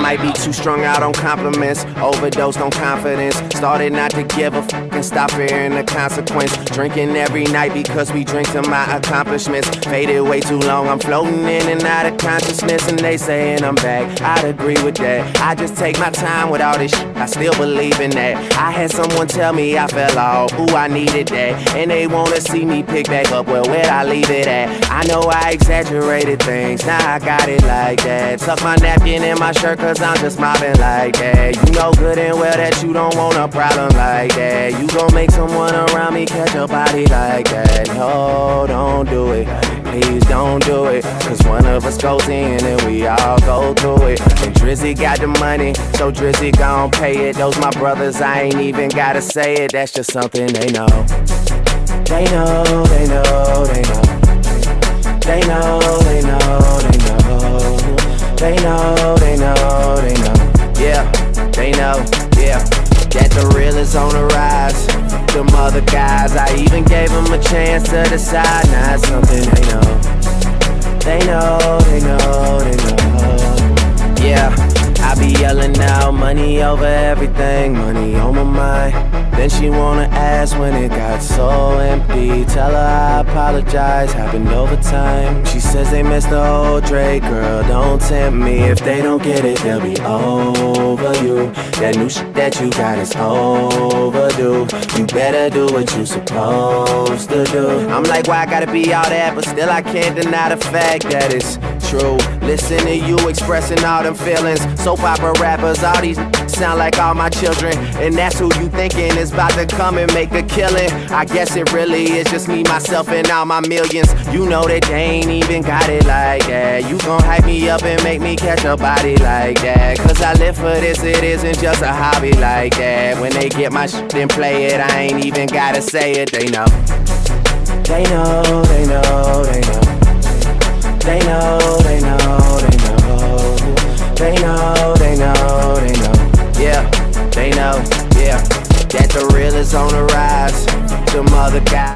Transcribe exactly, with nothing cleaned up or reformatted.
might be too strung out on compliments, overdosed on confidence. Started not to give a fuck and stop fearing the consequence. Drinking every night because we drink to my accomplishments. Faded way too long, I'm floating in and out of consciousness. And they saying I'm back, I'd agree with that. I just take my time with all this shit, I still believe in that. I had someone tell me I fell off, ooh, I needed that. And they wanna see me pick back up, well, where'd I leave it at? I know I exaggerated things, now I got it like that. Tuck my napkin in my shirt cause I'm just mobbing like that. You know good and well that you don't want a problem like that. You gon' make someone around me catch a body like that. No, don't do it, please don't do it. Cause one of us goes in and we all go through it. And Drizzy got the money, so Drizzy gon' pay it. Those my brothers, I ain't even gotta say it. That's just something they know. They know, they know, they know. They know, they know, they know. They know, they know, they know. Yeah, they know, yeah. That the real is on the rise. Them other guys, I even gave them a chance to decide. Now it's something they know. They know, they know, they know. Yeah, I be yelling out money over everything, money on my mind. Then she wanna ask when it got so empty. Tell her I apologize, happened over time. She says they missed the old Drake, girl, don't tempt me. If they don't get it, they'll be over you. That new shit that you got is overdue. You better do what you supposed to do. I'm like, why I gotta be all that? But still I can't deny the fact that it's true. Listen to you expressing all them feelings. Soap opera rappers, all these sound like all my children. And that's who you thinking is about to come and make a killing. I guess it really is just me, myself, and all my millions. You know that they ain't even got it like that. You gon' hype me up and make me catch a body like that. Cause I live for this, it isn't just a hobby like that. When they get my shit and play it, I ain't even gotta say it, they know. They know, they know, they know. They know, they know, they know. They know, they know, they know. Yeah, they know, yeah. That the real is on the rise. Them other guys